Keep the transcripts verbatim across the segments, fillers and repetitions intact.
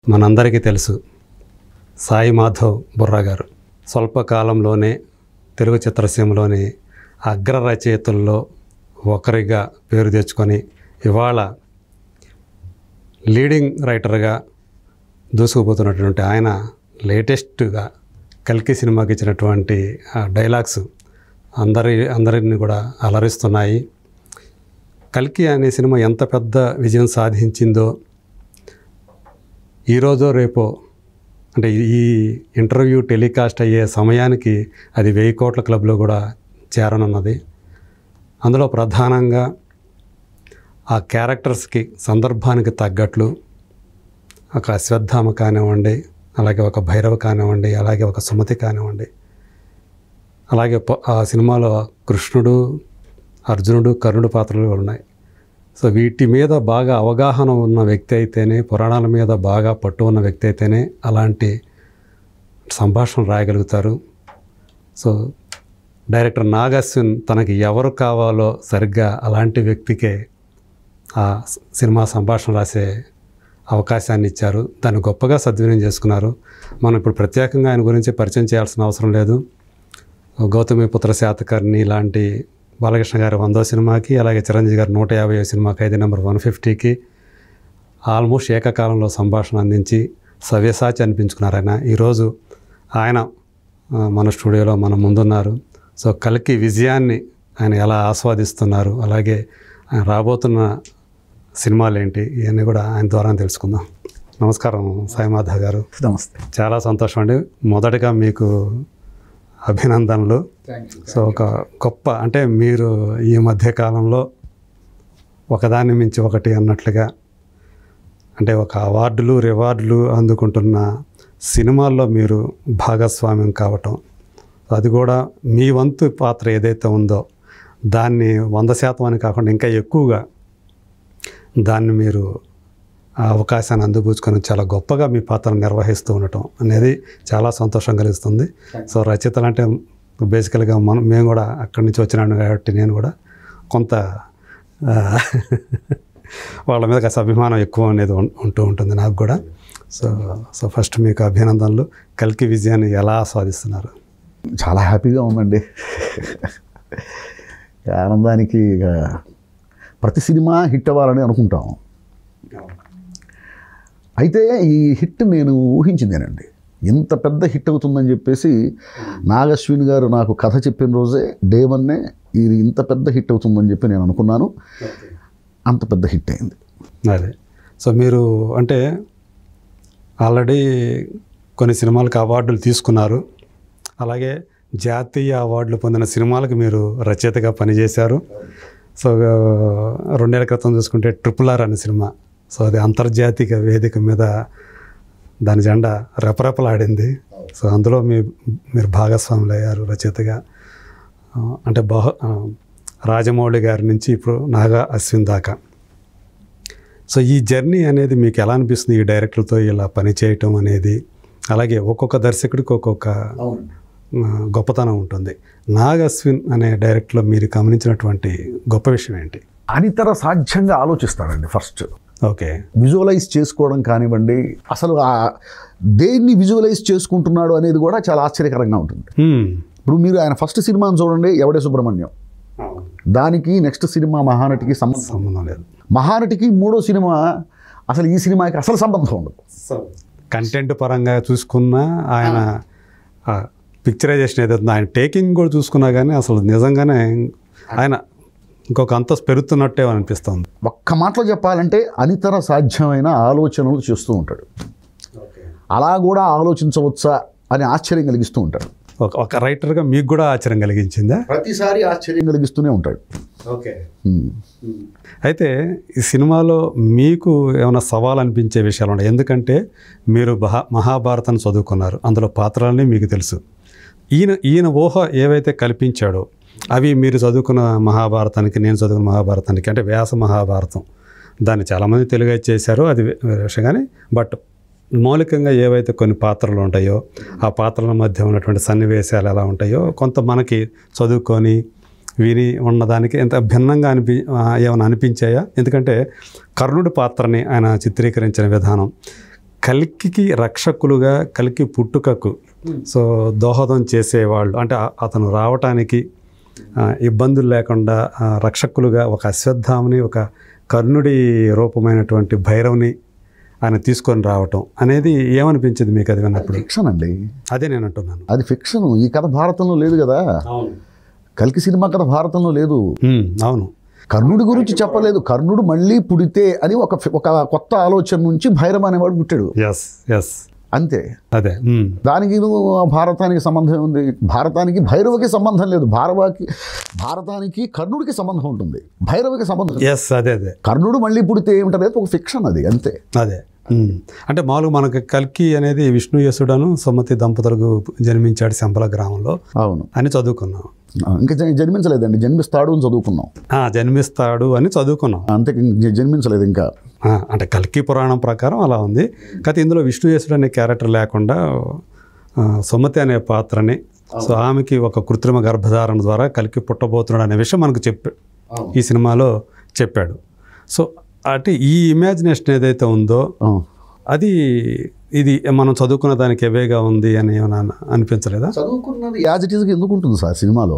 మనందరికీ తెలుసు సాయి మాధవ్ బుర్రా గారు స్వల్పకాలంలోనే తెలుగు చిత్రసీమలోని అగ్ర రచయితల్లో ఒకరిగా పేరు తెచ్చుకొని ఇవాళ లీడింగ్ రైటర్గా దూసుకుపోతున్నటువంటి ఆయన లేటెస్ట్గా కల్కి సినిమాకి ఇచ్చినటువంటి డైలాగ్స్ అందరి అందరిని కూడా అలరిస్తున్నాయి. కల్కి అనే సినిమా ఎంత పెద్ద విజయం సాధించిందో ఈరోజో రేపో అంటే ఈ ఇంటర్వ్యూ టెలికాస్ట్ అయ్యే సమయానికి అది వెయ్యి కోట్ల క్లబ్లో కూడా చేరనున్నది. అందులో ప్రధానంగా ఆ క్యారెక్టర్స్కి సందర్భానికి తగ్గట్లు ఒక అశ్వత్థామ కానివ్వండి, అలాగే ఒక భైరవ కానివ్వండి, అలాగే ఒక సుమతి కానివ్వండి, అలాగే ఆ సినిమాలో కృష్ణుడు, అర్జునుడు, కర్ణుడు పాత్రలు ఉన్నాయి. సో వీటి మీద బాగా అవగాహన ఉన్న వ్యక్తి అయితేనే, పురాణాల మీద బాగా పట్టు ఉన్న వ్యక్తి అయితేనే అలాంటి సంభాషణ రాయగలుగుతారు. సో డైరెక్టర్ నాగ్ అశ్విన్ తనకి ఎవరు కావాలో సరిగ్గా అలాంటి వ్యక్తికే ఆ సినిమా సంభాషణ రాసే అవకాశాన్ని ఇచ్చారు. దాన్ని గొప్పగా సద్వినియోగం చేసుకున్నారు. మనం ఇప్పుడు ప్రత్యేకంగా ఆయన గురించి పరిచయం చేయాల్సిన అవసరం లేదు. గౌతమి పుత్ర శాతకర్ణి లాంటి బాలకృష్ణ గారి వందో సినిమాకి, అలాగే చిరంజీవి గారి నూట యాభై సినిమా ఖైదీ నెంబర్ వన్ ఫిఫ్టీకి ఆల్మోస్ట్ ఏకకాలంలో సంభాషణ అందించి సవ్యసాచి అనిపించుకున్నారు ఆయన. ఈరోజు ఆయన మన స్టూడియోలో మన ముందున్నారు. సో కల్కి విజయాన్ని ఆయన ఎలా ఆస్వాదిస్తున్నారు, అలాగే ఆయన రాబోతున్న సినిమాలు ఏంటి, ఇవన్నీ కూడా ఆయన ద్వారా తెలుసుకుందాం. నమస్కారం సాయి మాధవ్ గారు. నమస్తే. చాలా సంతోషం అండి. మొదటగా మీకు అభినందనలు. సో ఒక గొప్ప అంటే మీరు ఈ మధ్యకాలంలో ఒకదాన్ని మించి ఒకటి అన్నట్లుగా అంటే ఒక అవార్డులు రివార్డులు అందుకుంటున్న సినిమాల్లో మీరు భాగస్వామ్యం కావటం, అది కూడా మీ వంతు పాత్ర ఏదైతే ఉందో దాన్ని వంద శాతం అని కాకుండా ఇంకా ఎక్కువగా దాన్ని మీరు ఆ అవకాశాన్ని అందిపుచ్చుకొని చాలా గొప్పగా మీ పాత్రను నిర్వహిస్తూ ఉండటం అనేది చాలా సంతోషం కలిగిస్తుంది. సో రచయితలు అంటే బేసికల్గా మనం మేము కూడా అక్కడి నుంచి వచ్చినాను కాబట్టి నేను కూడా కొంత వాళ్ళ మీద కాస్త అభిమానం ఎక్కువ అనేది ఉంటూ ఉంటుంది నాకు కూడా. సో సో ఫస్ట్ మీకు అభినందనలు. కల్కి విజయాన్ని ఎలా ఆస్వాదిస్తున్నారు? చాలా హ్యాపీగా ఉందండి. ఆనందానికి ప్రతి సినిమా హిట్ అవ్వాలని అనుకుంటాం. అయితే ఈ హిట్ నేను ఊహించిందేనండి. ఇంత పెద్ద హిట్ అవుతుందని చెప్పేసి నాగ్ అశ్విన్ గారు నాకు కథ చెప్పిన రోజే డే వన్నే ఇది ఇంత పెద్ద హిట్ అవుతుందని చెప్పి నేను అనుకున్నాను. అంత పెద్ద హిట్ అయింది. అదే. సో మీరు అంటే ఆల్రెడీ కొన్ని సినిమాలకు అవార్డులు తీసుకున్నారు, అలాగే జాతీయ అవార్డులు పొందిన సినిమాలకు మీరు రచయితగా పనిచేశారు. సో రెండేళ్ల క్రితం చూసుకుంటే ట్రిపుల్ ఆర్ అనే సినిమా, సో అది అంతర్జాతీయ వేదిక మీద దాని జెండా రెపరెపలాడింది. సో అందులో మీ మీరు భాగస్వాములు అయ్యారు రచయితగా. అంటే బహు రాజమౌళి గారి నుంచి ఇప్పుడు నాగా అశ్విన్ దాకా. సో ఈ జర్నీ అనేది మీకు ఎలా అనిపిస్తుంది? ఈ డైరెక్టర్లతో ఇలా పనిచేయటం అనేది, అలాగే ఒక్కొక్క దర్శకుడికి ఒక్కొక్క గొప్పతనం ఉంటుంది. నాగ్ అశ్విన్ అనే డైరెక్టర్లో మీరు గమనించినటువంటి గొప్ప విషయం ఏంటి? అనితర సాధ్యంగా ఆలోచిస్తాడండి. ఫస్ట్ ఓకే, విజువలైజ్ చేసుకోవడం కానివ్వండి, అసలు ఆ దేన్ని విజువలైజ్ చేసుకుంటున్నాడు అనేది కూడా చాలా ఆశ్చర్యకరంగా ఉంటుంది. ఇప్పుడు మీరు ఆయన ఫస్ట్ సినిమాని చూడండి, ఎవడే సుబ్రహ్మణ్యం, దానికి నెక్స్ట్ సినిమా మహానటికి సంబంధం లేదు. మహానటికి మూడో సినిమా అసలు ఈ సినిమాకి అసలు సంబంధం ఉండదు. కంటెంట్ పరంగా చూసుకున్నా, ఆయన పిక్చరైజేషన్ ఏదైతుందో, ఆయన టేకింగ్ కూడా చూసుకున్నా కానీ అసలు నిజంగానే ఆయన ఇంకొక అంతస్తు పెరుగుతున్నట్టే అనిపిస్తుంది. ఒక్క మాటలో చెప్పాలంటే అనితర సాధ్యమైన ఆలోచనలు చేస్తూ ఉంటాడు. అలా కూడా ఆలోచించవచ్చా అని ఆశ్చర్యం కలిగిస్తూ ఉంటాడు. ఒక ఒక రైటర్గా మీకు కూడా ఆశ్చర్యం కలిగించిందా? ప్రతిసారి ఆశ్చర్యం కలిగిస్తూనే ఉంటాడు. ఓకే. అయితే ఈ సినిమాలో మీకు ఏమైనా సవాల్ అనిపించే విషయాలు ఉన్నాయి? ఎందుకంటే మీరు మహా మహాభారతాన్ని చదువుకున్నారు, అందులో పాత్రలన్నీ మీకు తెలుసు. ఈయన ఈయన ఊహ ఏవైతే కల్పించాడో అవి మీరు చదువుకున్న మహాభారతానికి, నేను చదువుకున్న మహాభారతానికి, అంటే వ్యాస మహాభారతం, దాన్ని చాలామంది తెలుగు చేశారు, అది విషయం. కానీ బట్ మౌలికంగా ఏవైతే కొన్ని పాత్రలు ఉంటాయో ఆ పాత్రల మధ్య ఉన్నటువంటి సన్నివేశాలు ఎలా ఉంటాయో కొంత మనకి చదువుకొని విని ఉన్నదానికి ఎంత భిన్నంగా అనిపి ఏమైనా అనిపించాయా? ఎందుకంటే కర్ణుడి పాత్రని ఆయన చిత్రీకరించిన విధానం, కల్కికి రక్షకులుగా కల్కి పుట్టుకకు సో దోహదం చేసేవాళ్ళు అంటే ఆ- అతను రావటానికి ఆ, ఇబ్బందులు లేకుండా ఆ, రక్షకులుగా ఒక అశ్వత్థామని ఒక కర్ణుడి రూపమైనటువంటి భైరవుని ఆయన తీసుకొని రావటం అనేది ఏమనిపించింది మీకు అది విన్నప్పుడు? ఫిక్షన్ అండి, అదే నేను అంటున్నాను. అది ఫిక్షన్. ఈ కథ భారతంలో లేదు కదా, కల్కి సినిమా కథ భారతంలో లేదు. ఉమ్, అవును. కర్ణుడి గురించి చెప్పలేదు. కర్ణుడు మళ్ళీ పుడితే అని ఒక ఒక కొత్త ఆలోచన నుంచి భైరవ అనేవాడు పుట్టాడు, ఎస్ ఎస్ అంతే. అదే. ఉమ్, దానికి నువ్వు భారతానికి సంబంధం ఉంది, భారతానికి భైరవకి సంబంధం లేదు. భారవాకి భారతానికి కర్ణుడికి సంబంధం ఉంటుంది, భైరవకి సంబంధం లేదు. ఎస్ అదే అదే కర్ణుడు మళ్ళీ పుడితే ఏమిటనేది ఒక ఫిక్షన్, అది అంతే. అదే. ఉమ్, అంటే మామూలుగా మనకు కల్కి అనేది విష్ణు యసుడను సుమతి దంపతులకు జన్మించాడు శంపల గ్రామంలో అవును అని చదువుకున్నాం. ఇంకా జ- జన్మించలేదండి, జన్మిస్తాడు అని చదువుకున్నాం ఆ, జన్మిస్తాడు అని చదువుకున్నాం. అంతే, ఇంక జన్మించలేదు ఇంకా. ఆ, అంటే కల్కి పురాణం ప్రకారం అలా ఉంది. కాకపోతే ఇందులో విష్ణు యసుడు అనే క్యారెక్టర్ లేకుండా ఆ, సుమతి అనే పాత్రని సో ఆమెకి ఒక కృత్రిమ గర్భధారణ ద్వారా కల్కి పుట్టబోతున్నాడు అనే విషయం మనకు చెప్పాడు, ఈ సినిమాలో చెప్పాడు. సో అంటే ఈ ఇమాజినేషన్ ఏదైతే ఉందో ఆ. అది ఇది మనం చదువుకున్న దానికి ఎవేగా ఉంది అని ఏమైనా అనిపించలేదా? చదువుకున్నది యాజ్ ఇట్ ఈస్గా ఎందుకు ఉంటుంది సార్ సినిమాలో?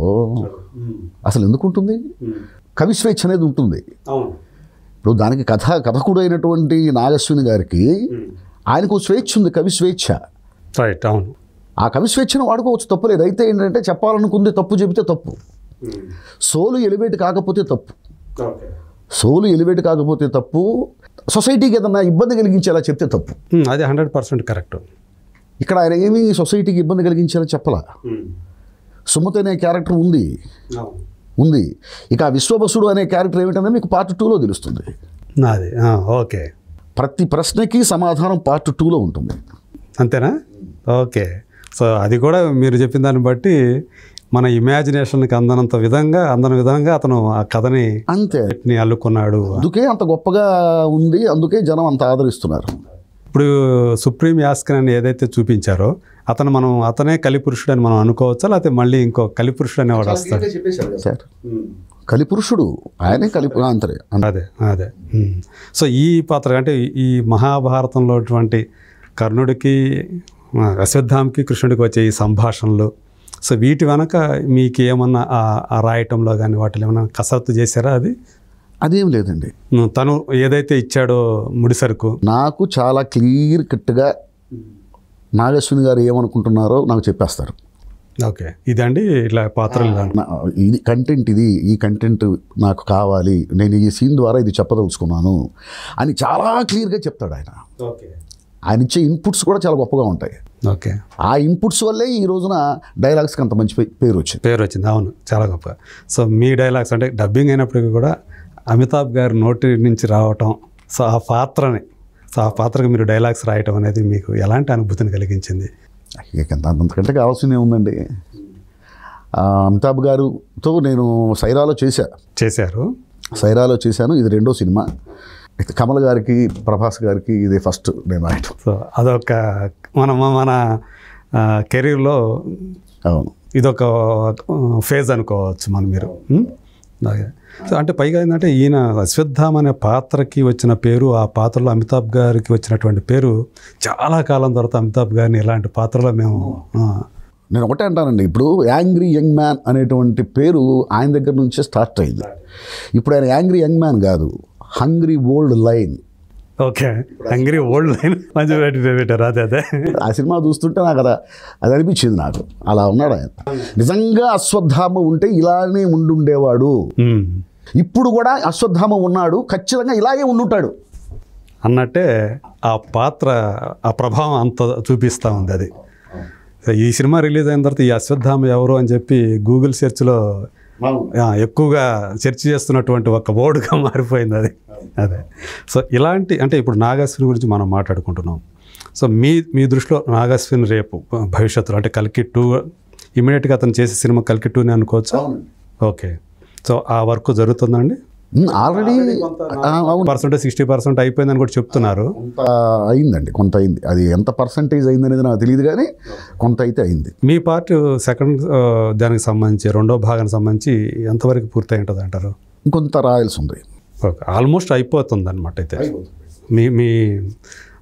అసలు ఎందుకు ఉంటుంది? కవి స్వేచ్ఛ అనేది ఉంటుంది. ఇప్పుడు దానికి కథ కథకుడు అయినటువంటి నాగశ్విని గారికి ఆయనకు స్వేచ్ఛ ఉంది, కవి స్వేచ్ఛ. రైట్, అవును. ఆ కవి స్వేచ్ఛను వాడుకోవచ్చు, తప్పులేదు. అయితే ఏంటంటే చెప్పాలనుకుంది తప్పు చెబితే తప్పు, సోలు ఎలివేట్ కాకపోతే తప్పు, సోలు ఎలివేట్ కాకపోతే తప్పు, సొసైటీకి ఏదన్నా ఇబ్బంది కలిగించేలా చెప్తే తప్పు. ఉమ్, అది హండ్రెడ్ పర్సెంట్ కరెక్ట్. ఇక్కడ ఆయన ఏమీ సొసైటీకి ఇబ్బంది కలిగించేలా చెప్పలా. సుమతి అనే క్యారెక్టర్ ఉంది ఉంది ఇక ఆ విశ్వబసుడు అనే క్యారెక్టర్ ఏమిటంటే మీకు పార్ట్ టూలో తెలుస్తుంది. అది ఓకే. ప్రతి ప్రశ్నకి సమాధానం పార్ట్ టూలో ఉంటుంది, అంతేనా? ఓకే. సో అది కూడా మీరు చెప్పిన దాన్ని బట్టి మన ఇమాజినేషన్కి అందనంత విధంగా అందని విధంగా అతను ఆ కథని అంతే ని అల్లుకున్నాడు. అందుకే అంత గొప్పగా ఉంది, అందుకే జనం అంత ఆదరిస్తున్నారు. ఇప్పుడు సుప్రీం యాస్కన్ అని ఏదైతే చూపించారో అతను మనం అతనే కలిపురుషుడు అని మనం అనుకోవచ్చా, లేకపోతే మళ్ళీ ఇంకో కలిపురుషుడు అనేవాడు వస్తాడు? సార్ కలిపురుషుడు ఆయనే కలిపు అంతరే అదే అదే. ఉమ్. సో ఈ పాత్ర అంటే ఈ మహాభారతంలో అటువంటి కర్ణుడికి ఆ, అశ్వత్థామకి కృష్ణుడికి వచ్చే ఈ సంభాషణలు సో వీటి వెనక మీకు ఏమన్నా ఆ- ఆ రాయటంలో కానీ వాటిలో ఏమన్నా కసరత్తు చేశారా? అది అదేం లేదండి, ఉమ్, తను ఏదైతే ఇచ్చాడో ముడిసరుకు నాకు చాలా క్లియర్ కట్గా నాగశ్విని గారు ఏమనుకుంటున్నారో నాకు చెప్పేస్తారు. ఓకే, ఇదండి ఇట్లా పాత్రలు ఇలా. నా- ఇది కంటెంట్, ఇది ఈ కంటెంట్ నాకు కావాలి, నేను ఈ సీన్ ద్వారా ఇది చెప్పదలుచుకున్నాను అని చాలా క్లియర్గా చెప్తాడు ఆయన. ఓకే ఆయన ఇచ్చే ఇన్పుట్స్ కూడా చాలా గొప్పగా ఉంటాయి. ఓకే, ఆ ఇన్పుట్స్ వల్లే ఈ రోజున డైలాగ్స్కి అంత మంచి పే- పేరు వచ్చింది. పేరు వచ్చింది. అవును, చాలా గొప్ప. సో మీ డైలాగ్స్ అంటే డబ్బింగ్ అయినప్పటికీ కూడా అమితాబ్ గారి నోటి నుంచి రావటం, సో ఆ పాత్రని సో ఆ పాత్రకు మీరు డైలాగ్స్ రాయటం అనేది మీకు ఎలాంటి అనుభూతిని కలిగించింది? ఇక అంత- అంతకంటే కావాల్సిందే ఉందండి. ఆ, అమితాబ్ గారుతో నేను సైరాలో చేశా చేశారు. సైరాలో చేశాను. ఇది రెండో సినిమా. అయితే కమల్ గారికి, ప్రభాస్ గారికి ఇది ఫస్ట్ నేను రాయటం. సో అదొక మన మన కెరీర్లో అవును, ఇదొక ఫేజ్ అనుకోవచ్చు మనం మీరు. ఉం? అలాగే. సో అంటే పైగా ఏంటంటే ఈయన అశ్వత్థామ అనే పాత్రకి వచ్చిన పేరు, ఆ పాత్రలో అమితాబ్ గారికి వచ్చినటువంటి పేరు చాలా కాలం తర్వాత అమితాబ్ గారిని ఇలాంటి పాత్రలో మేము ఆ, నేను ఒకటే అంటానండి, ఇప్పుడు యాంగ్రీ యంగ్ మ్యాన్ అనేటువంటి పేరు ఆయన దగ్గర నుంచే స్టార్ట్ అయింది. ఇప్పుడు ఆయన యాంగ్రీ యంగ్ మ్యాన్ కాదు, hungry old line. Okay, hungry old line మంచి పెట్టి పెట్టారు. అదే అదే ఆ సినిమా చూస్తుంటే నాకు అది అది అనిపించింది నాకు. అలా ఉన్నాడు ఆయన. నిజంగా అశ్వత్థామ ఉంటే ఇలానే ఉండుండేవాడు. ఉం. ఇప్పుడు కూడా అశ్వత్థామ ఉన్నాడు, ఖచ్చితంగా ఇలాగే ఉండుంటాడు అన్నట్టే ఆ పాత్ర ఆ ప్రభావం అంత చూపిస్తూ ఉంది అది. సో ఈ సినిమా రిలీజ్ అయిన తర్వాత ఈ అశ్వత్థామ ఎవరు అని చెప్పి గూగుల్ సెర్చ్లో ఆ, ఎక్కువగా సెర్చ్ చేస్తున్నటువంటి ఒక వర్డ్గా మారిపోయింది అది. అదే. సో ఇలాంటి అంటే ఇప్పుడు నాగశ్విని గురించి మనం మాట్లాడుకుంటున్నాం. సో మీ మీ దృష్టిలో నాగశ్విని రేపు భవిష్యత్తులో అంటే కల్కి టూ ఇమీడియట్గా అతను చేసే సినిమా కల్కి టూని అనుకోవచ్చా? ఓకే. సో ఆ వర్క్ జరుగుతుందండి ఆల్రెడీ. అవును, పర్సెంట్ సిక్స్టీ పర్సెంట్ అయిపోయిందని కూడా చెప్తున్నారు. కొంత అయిందండి, కొంత అయింది. అది ఎంత పర్సంటేజ్ అయింది అనేది నాకు తెలియదు, కానీ కొంత అయితే అయింది. మీ పార్ట్ సెకండ్ దానికి సంబంధించి రెండో భాగానికి సంబంధించి ఎంతవరకు పూర్తి ఉంటుంది అంటారు? ఇంకొంత రాయాల్సి ఉంది. ఓకే, ఆల్మోస్ట్ అయిపోతుంది అనమాట. అయితే మీ మీ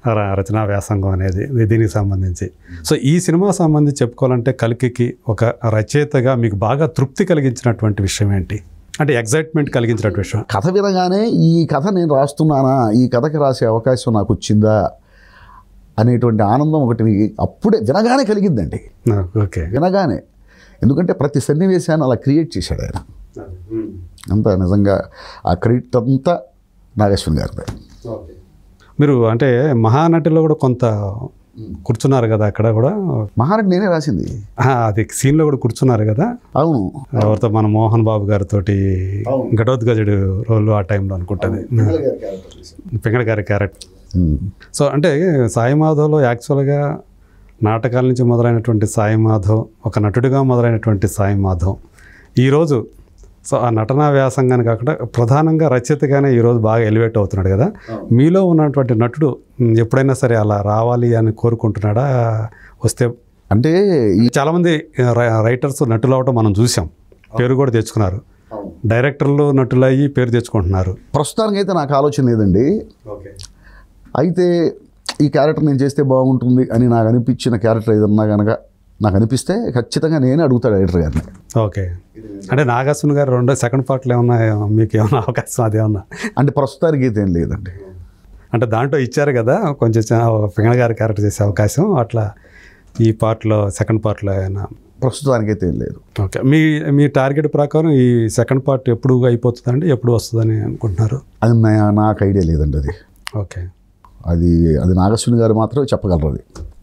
ర- రచనా వ్యాసంగం అనేది ఇది దీనికి సంబంధించి. సో ఈ సినిమా సంబంధించి చెప్పుకోవాలంటే కల్కికి ఒక రచయితగా మీకు బాగా తృప్తి కలిగించినటువంటి విషయం ఏంటి, అంటే ఎగ్జైట్మెంట్ కలిగించినటువంటి విషయం? కథ వినగానే ఈ కథ నేను రాస్తున్నానా, ఈ కథకి రాసే అవకాశం నాకు వచ్చిందా అనేటువంటి ఆనందం ఒకటి అప్పుడే వినగానే కలిగిందండి. ఓకే. వినగానే, ఎందుకంటే ప్రతి సన్నివేశాన్ని అలా క్రియేట్ చేశాడు ఆయన. అంతా నిజంగా ఆ క్రెడిట్ అంతా నాగేశ్వన్ గారిదే. మీరు అంటే మహానటిలో కూడా కొంత కూర్చున్నారు కదా, అక్కడ కూడా మహానటి నేనే రాసింది. ఆ, అది సీన్లో కూడా కూర్చున్నారు కదా. అవును, ఎవరితో మన మోహన్ బాబు గారితో ఘటోద్గజుడు రోల్ ఆ టైంలో అనుకుంటుంది, పింగళ గారి క్యారెక్టర్. సో అంటే సాయి మాధవ్లో యాక్చువల్గా నాటకాల నుంచి మొదలైనటువంటి సాయి మాధవ్, ఒక నటుడిగా మొదలైనటువంటి సాయి మాధవ్ ఈరోజు సో ఆ నటనా వ్యాసంగానే కాకుండా ప్రధానంగా రచయితగానే ఈరోజు బాగా ఎలివేట్ అవుతున్నాడు కదా. మీలో ఉన్నటువంటి నటుడు ఎప్పుడైనా సరే అలా రావాలి అని కోరుకుంటున్నాడా? వస్తే అంటే చాలామంది రైటర్స్ నటులు అవటం మనం చూసాం, పేరు కూడా తెచ్చుకున్నారు, డైరెక్టర్లు నటులు అయ్యి పేరు తెచ్చుకుంటున్నారు. ప్రస్తుతానికి అయితే నాకు ఆలోచన లేదండి. అయితే ఈ క్యారెక్టర్ నేను చేస్తే బాగుంటుంది అని నాకు అనిపించిన క్యారెక్టర్ ఏదన్నా కనుక నాకు అనిపిస్తే ఖచ్చితంగా నేనే అడుగుతాడు డైరెక్టర్ గారిని. ఓకే. అంటే నాగార్జున గారు రెండో సెకండ్ పార్ట్లో ఏమన్నా మీకు ఏమన్నా అవకాశం అదేమన్నా? అంటే ప్రస్తుతానికి అయితే ఏం లేదండి. అంటే దాంట్లో ఇచ్చారు కదా కొంచెం పింగళ గారి క్యారెక్టర్ చేసే అవకాశం, అట్లా ఈ పార్ట్లో సెకండ్ పార్ట్లో ఏమైనా? ప్రస్తుతానికి అయితే ఏం లేదు. ఓకే. మీ మీ టార్గెట్ ప్రకారం ఈ సెకండ్ పార్ట్ ఎప్పుడు అయిపోతుందండి, ఎప్పుడు వస్తుందని అనుకుంటున్నారు? అది నా- నాకు ఐడియా లేదండి. అది ఓకే. అది అది నాగేశ్వన్ గారు మాత్రమే చెప్పగలరు అది.